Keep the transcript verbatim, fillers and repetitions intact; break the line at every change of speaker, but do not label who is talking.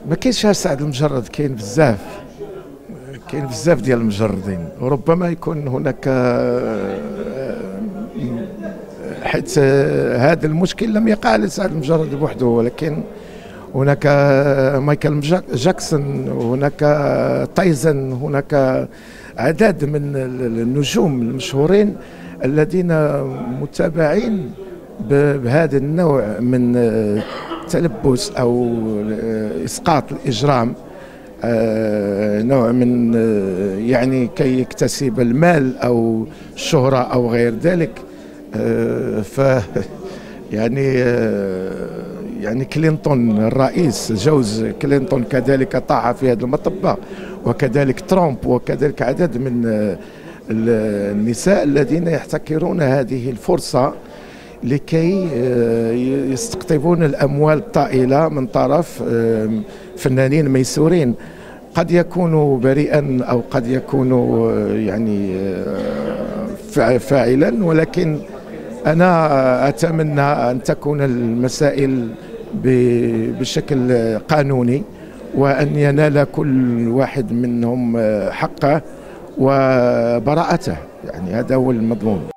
ما كاينش سعد المجرد، كاين بزاف، كاين بزاف ديال المجردين، وربما يكون هناك حيث هذا المشكل لم يقع لسعد المجرد بوحده، ولكن هناك مايكل جاكسون، هناك تايزن، هناك عدد من النجوم المشهورين الذين متابعين بهذا النوع من التلبس أو إسقاط الإجرام، نوع من يعني كي يكتسب المال أو الشهرة أو غير ذلك. ف يعني يعني كلينتون الرئيس، جوز كلينتون كذلك طاح في هذه المطبة، وكذلك ترامب، وكذلك عدد من النساء الذين يحتكرون هذه الفرصة لكي يستقطبون الأموال الطائلة من طرف فنانين ميسورين، قد يكونوا بريئا أو قد يكونوا يعني فاعلا، ولكن أنا أتمنى أن تكون المسائل بشكل قانوني، وأن ينال كل واحد منهم حقه وبراءته، يعني هذا هو المضمون.